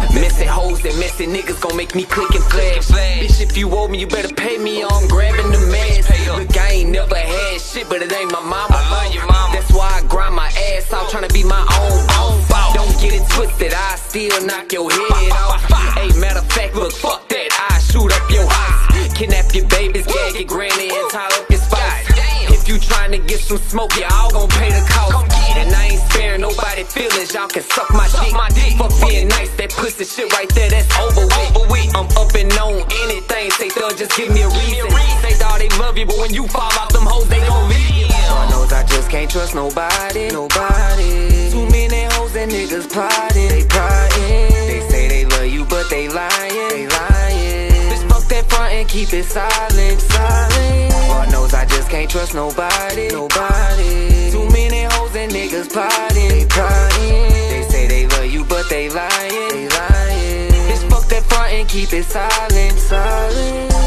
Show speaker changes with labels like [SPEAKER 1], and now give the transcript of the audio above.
[SPEAKER 1] Messy hoes and messy niggas gon' make me click and flash. Bitch, if you owe me, you better pay me, or I'm grabbing the mask. Look, I ain't never had shit, but it ain't my mama. That's why I grind my ass off, tryna be my own boss. Don't get it twisted, I still knock your head off. Hey, matter of fact, look, fuck that, I shoot up your house. Kidnap your babies, gag your granny, and tie up your spouse. If you tryna get some smoke, y'all gon' pay the cost. And I ain't sparing nobody feelings, y'all can suck my dick. Fuck being nice, that pussy shit right there, that's over with. I'm up and on anything, say thug, just give me a reason. Say dawg, they love you, but when you fall off them hoes, they gon' leave you. Lord knows I just can't trust nobody. Too many hoes and niggas plotting, they plotting. They say they love you, but they lying. Bitch, fuck that front and keep it silent. Lord knows I just can't trust nobody. Too many hoes and niggas plotting, they plotting. They say they love you, but they lying. Bitch, fuck that front and keep it silent.